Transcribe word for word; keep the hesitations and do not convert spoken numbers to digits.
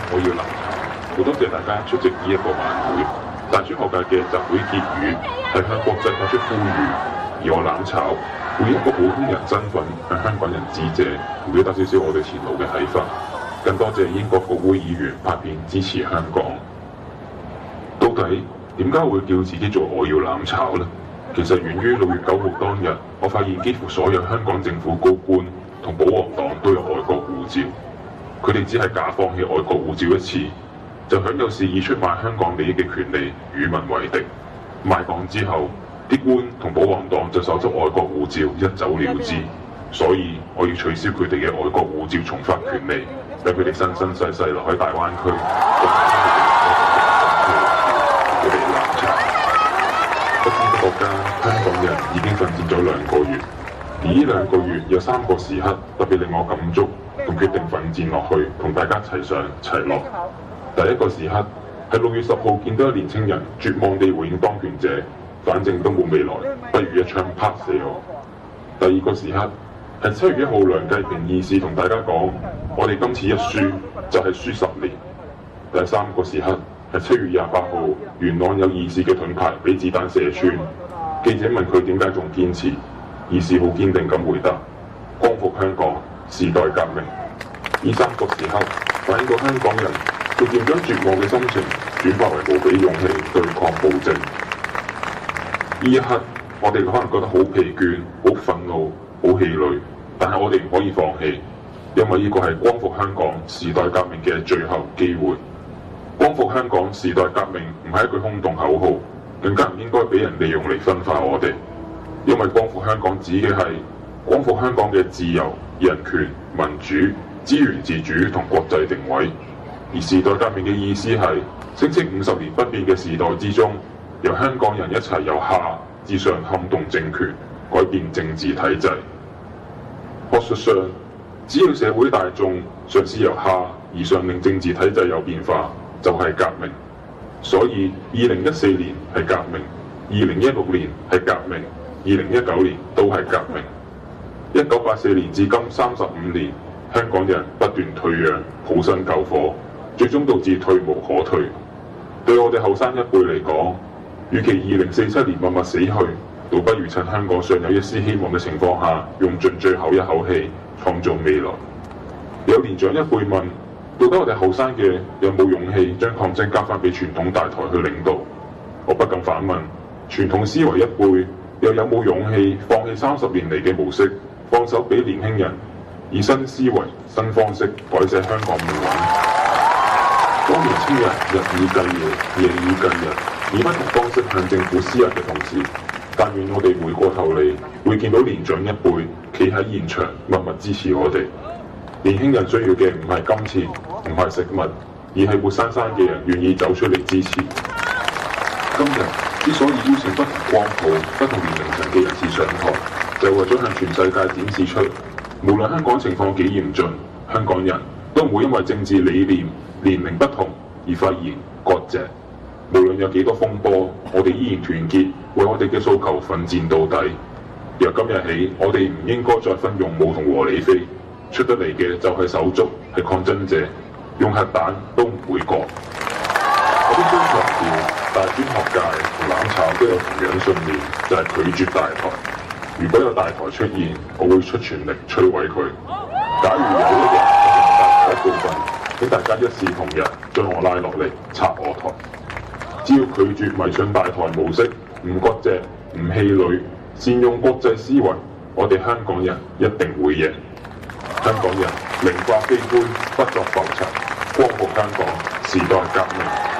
我要攬炒，好多謝大家出席呢一個晚會。大專學界嘅集會結語係向國際發出呼籲，而我攬炒會以一個普通人身份向香港人致謝，表達少少我對前路嘅睇法。更多謝英國國會議員拍片支持香港。到底點解會叫自己做我要攬炒呢？其實源於六月九號當日，我發現幾乎所有香港政府高官同保皇黨都有外國護照，佢哋只係假放棄外國護照一次，就享有肆意出賣香港利益嘅權利，與民為敵。賣港之後，啲官同保皇黨就手執外國護照一走了之。所以我要取消佢哋嘅外國護照重發權利，俾佢哋生生世世留喺大灣區。佢哋攬炒。不同國家，香港人已經奮戰咗兩個月，而呢兩個月有三個時刻特別令我感觸，同決定奮戰落去，同大家齊上齊落。第一個時刻係六月十號見到一年青人絕望地回應當權者，反正都冇未來，不如一槍拍死我。第二個時刻係七月一號梁繼平義士同大家講，我哋今次一輸就係輸十年。第三個時刻係七月廿八號，元朗有義士嘅盾牌俾子彈射穿，記者問佢點解仲堅持，義士好堅定咁回答：光復香港，時代革命。呢三個時刻反映到香港人逐漸將絕望嘅心情轉化為無比勇氣對抗暴政。呢一刻我哋可能覺得好疲倦、好憤怒、好氣餒，但係我哋唔可以放棄，因為呢個係光復香港、時代革命嘅最後機會。光復香港、時代革命唔係一句空洞口號，更加唔應該俾人利用嚟分化我哋。因為光復香港指嘅係光復香港嘅自由、人權、民主、資源自主同國際定位。而時代革命嘅意思係聲稱五十年不變嘅時代之中，由香港人一齊由下至上撼動政權，改變政治體制。學術上，只要社會大眾嘗試由下而上令政治體制有變化，就係革命。所以二零一四年係革命，二零一六年係革命，二零一九年都係革命。一九八四年至今三十五年，香港人不斷退讓，抱薪救火，最終導致退無可退。對我哋後生一輩嚟講，與其二零四七年默默死去，倒不如趁香港尚有一絲希望嘅情況下，用盡最後一口氣創造未來。有年長一輩問：到底我哋後生嘅有冇勇氣將抗爭交翻俾傳統大台去領導？我不禁反問：傳統思維一輩又有冇勇氣放棄三十年嚟嘅模式，放手俾年輕人以新思維、新方式改寫香港命運？當年青人日以繼夜、夜以繼日，以不同方式向政府施壓嘅同時，但願我哋回過頭嚟，會見到年長一輩企喺現場默默支持我哋。年輕人需要嘅唔係金錢，唔係食物，而係活生生嘅人願意走出嚟支持。今日之所以邀請不同光譜、不同年齡層嘅人士上台，就為咗向全世界展示出，無論香港情況幾嚴峻，香港人都唔會因為政治理念、年齡不同而發言割席。無論有幾多風波，我哋依然團結，為我哋嘅訴求奮戰到底。由今日起，我哋唔應該再分勇武同和理非，出得嚟嘅就係手足，係抗爭者，用核彈都唔會過。我必須強調，大專學界同攬炒都有同樣信念，就係、是、拒絕大台。如果有大台出現，我會出全力摧毀佢。假如有一日我係大台一部分，請大家一視同仁，將我拉落嚟，拆我台。只要拒絕迷信大台模式，唔割席，唔氣餒，善用國際思維，我哋香港人一定會贏。香港人寧掛悲觀，不作浮塵，光復香港，時代革命。